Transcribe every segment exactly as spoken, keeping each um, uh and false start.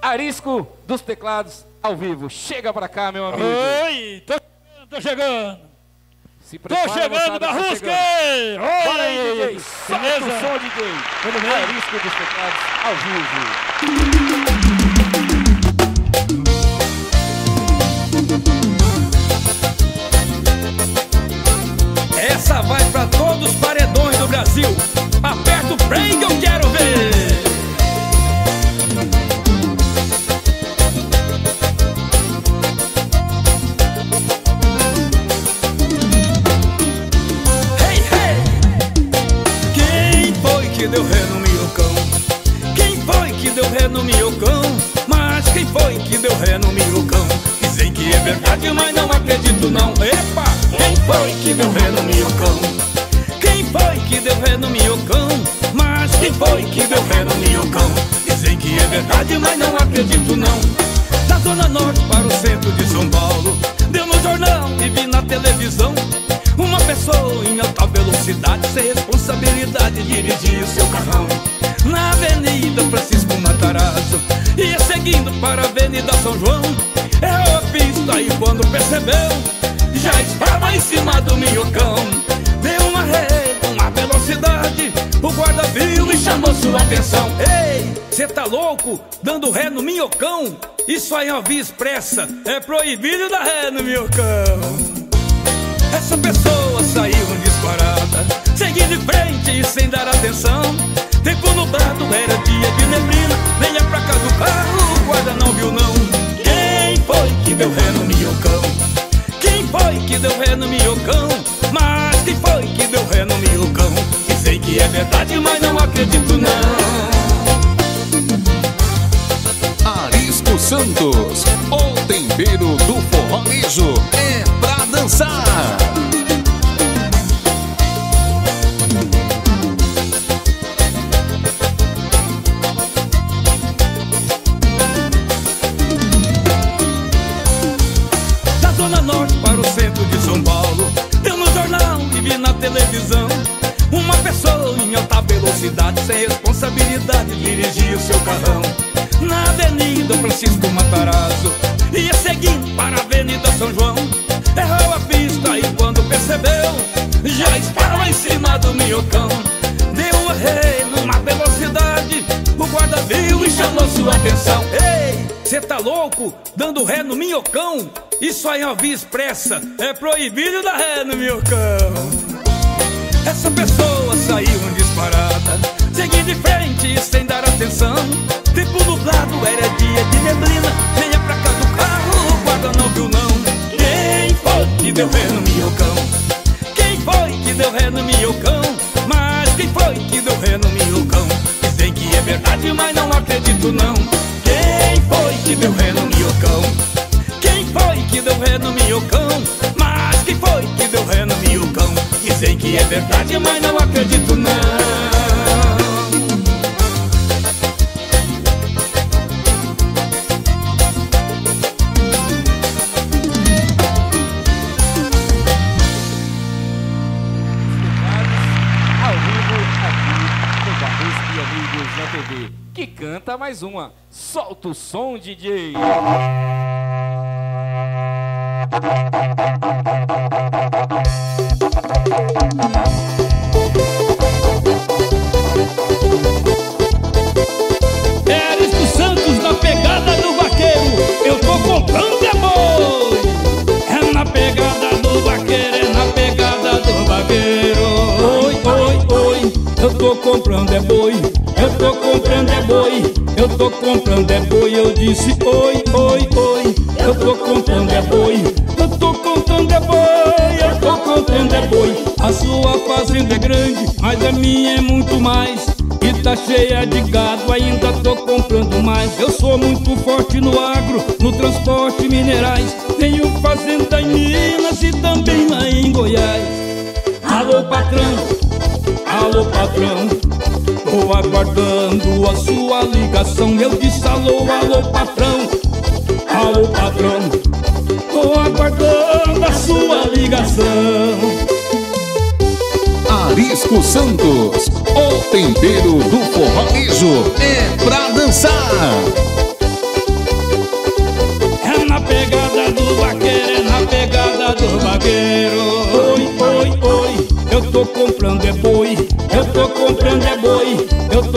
Arisco dos teclados ao vivo. Chega pra cá, meu amigo. Oi, tô chegando, tô chegando. Se Tô prepara, chegando, moçada, Barrusque! Oi! Bora aí, D J. Beleza? Solta o som, D J. Tudo bem? Arisco dos teclados ao vivo. Essa vai pra todos os paredões do Brasil. Aperta o play que eu quero ver. Hey, hey! Quem foi que deu ré no minhocão? Quem foi que deu ré no minhocão? Mas quem foi que deu ré no minhocão? Dizem que é verdade, mas não acredito não. Epa! Quem foi que deu ré no minhocão? Quem foi que deu ré no minhocão? Mas quem foi que deu ré no minhocão? Dizem que é verdade, mas não acredito não. Da zona norte para o centro de São Paulo, deu no jornal e vi na televisão uma pessoa em alta velocidade, sem responsabilidade, dirigia o seu carrão na Avenida Francisco Matarazzo, ia seguindo para a Avenida São João. Errou a pista e quando percebeu, já estava em cima do minhocão. Deu uma ré, uma velocidade, o guarda viu e chamou sua atenção. Ei, cê tá louco? Dando ré no minhocão? Isso aí é uma via expressa, é proibido dar ré no minhocão. Essa pessoa saiu disparada, seguindo em frente e sem dar atenção. Tempo nublado, era dia de neblina, venha pra cá do carro, o guarda não viu não. Quem foi que deu ré no minhocão? Quem foi que deu ré no minhocão? Mas quem foi que deu ré no minhocão? Dizem que é verdade, mas não acredito não. Arisco Santos, o tempero do forronejo é pra dançar. Da zona norte para o centro de São Paulo, deu no jornal e vi na televisão uma pessoa em alta velocidade, sem responsabilidade, dirigia o seu carrão na Avenida Francisco Matarazzo, ia seguindo para a Avenida São João. Errou a pista e quando percebeu, já estava em cima do minhocão. Deu a ré numa velocidade, o guarda viu e chamou sua atenção. Ei, cê tá louco? Dando ré no minhocão? Isso aí é uma via expressa, é proibido dar ré no minhocão. Essa pessoa saiu disparada, seguindo em frente e sem dar atenção. Tempo nublado, era dia de neblina, venha pra cá do carro, o guarda não viu não. Quem foi que deu ré no minhocão? Quem foi que deu ré no minhocão? Mas quem foi que deu ré no minhocão? Dizem que é verdade, mas não acredito não. Quem foi que deu ré no minhocão? Quem foi que deu ré no minhocão? Mas quem foi que deu ré no minhocão? Dizem que é verdade, mas não acredito não. Que canta mais uma. Solta o som, D J. Arisco Santos na pegada do vaqueiro, eu tô comprando é boi. É na pegada do vaqueiro, é na pegada do vaqueiro. Oi, oi, oi, eu tô comprando é boi. Eu tô comprando é boi, eu tô comprando é boi. Eu disse oi, oi, oi, eu tô comprando é boi. Eu tô comprando é boi, eu tô comprando é boi. A sua fazenda é grande, mas a minha é muito mais. E tá cheia de gado, ainda tô comprando mais. Eu sou muito forte no agro, no transporte minerais. Tenho fazenda em Minas e também lá em Goiás. Alô patrão, alô patrão, tô aguardando a sua ligação. Eu disse alô, alô patrão, alô patrão, tô aguardando a sua ligação. Arisco Santos, o tempero do forronejo é pra dançar.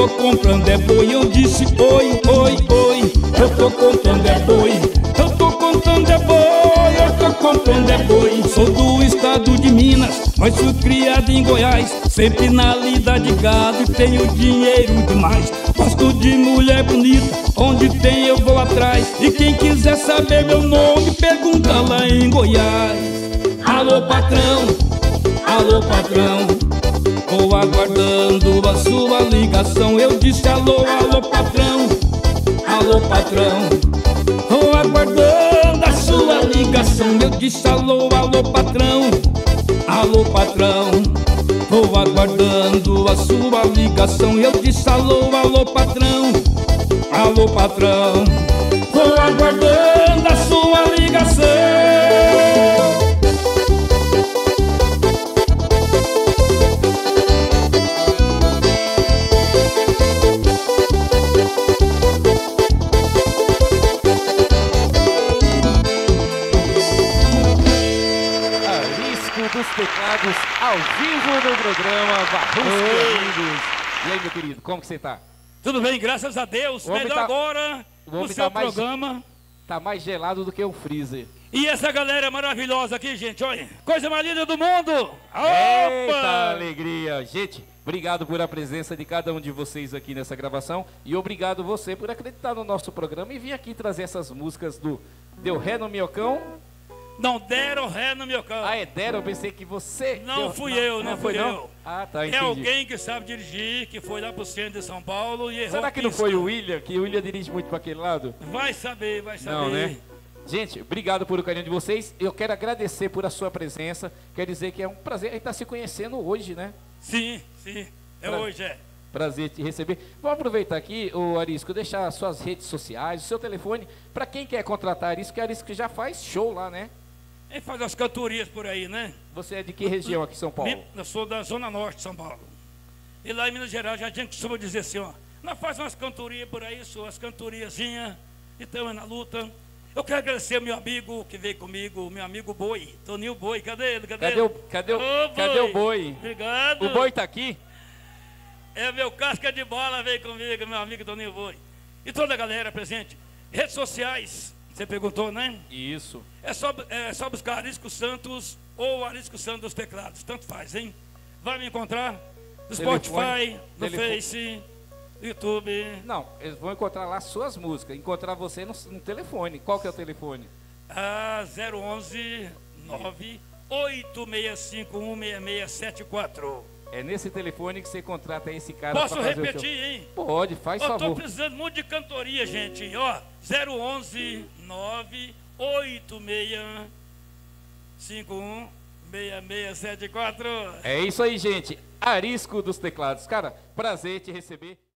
tô comprando é boi. Eu disse oi, oi, oi. Eu tô comprando é boi. Eu tô comprando é boi. Eu tô comprando é boi. Sou do estado de Minas, mas fui criado em Goiás. Sempre na lida de gado e tenho dinheiro demais. Gosto de mulher bonita, onde tem eu vou atrás. E quem quiser saber meu nome, pergunta lá em Goiás. Alô patrão, alô patrão, vou aguardando a sua ligação. Eu disse alô, alô patrão, alô patrão, vou aguardando a sua ligação. Eu disse alô, alô patrão, alô patrão, vou aguardando a sua ligação. Eu disse alô, alô patrão, alô patrão, vou aguardando a sua ligação. Dos teclados ao vivo no programa Barrusca Amigos. E aí, meu querido, como que você tá? Tudo bem, graças a Deus. Melhor tá, agora no seu tá programa. Mais, tá mais gelado do que um freezer. E essa galera maravilhosa aqui, gente, olha. Coisa mais linda do mundo. Opa! Eita alegria. Gente, obrigado por a presença de cada um de vocês aqui nessa gravação. E obrigado você por acreditar no nosso programa e vir aqui trazer essas músicas do Deu Ré no Miocão. Não deram ré no meu carro. Ah, é deram? Eu pensei que você... Não deu... fui não, eu, não, não fui foi, eu. Não? Ah, tá, entendi. É alguém que sabe dirigir, que foi lá pro centro de São Paulo e errou. Será que não foi o William? Que o William dirige muito para aquele lado? Vai saber, vai saber. Não, né? Gente, obrigado por o carinho de vocês. Eu quero agradecer por a sua presença. Quer dizer que é um prazer a gente estar se conhecendo hoje, né? Sim, sim. É pra... hoje, é. Prazer te receber. Vamos aproveitar aqui, o Arisco, deixar suas redes sociais, o seu telefone, para quem quer contratar Arisco, que Arisco já faz show lá, né? Ele faz as cantorias por aí, né? Você é de que região aqui em São Paulo? Eu sou da Zona Norte de São Paulo. E lá em Minas Gerais, já a gente costuma dizer assim, ó. Nós faz umas cantorias por aí, suas cantoriazinhas, então é na luta. Eu quero agradecer ao meu amigo que veio comigo, meu amigo Boi, Toninho Boi, cadê ele? Cadê, cadê ele? O, cadê, o, Ô, cadê o Boi? Obrigado. O Boi tá aqui? É meu casca de bola, veio comigo, meu amigo Toninho Boi. E toda a galera presente. Redes sociais. Você perguntou, né? Isso. É só, é só buscar Arisco Santos ou Arisco Santos dos Teclados. Tanto faz, hein? Vai me encontrar no telefone, Spotify, no telefone. Face, no YouTube. Não, eles vão encontrar lá suas músicas. Encontrar você no, no telefone. Qual que é o telefone? Ah, zero onze nove oito seis cinco um seis seis sete quatro. É nesse telefone que você contrata esse cara. Posso pra fazer repetir, o seu... hein? Pode, faz Eu favor. tô precisando muito de cantoria, gente. Ó, zero onze nove oito seis cinco um seis seis sete quatro. É isso aí, gente. Arisco dos Teclados. Cara, prazer te receber.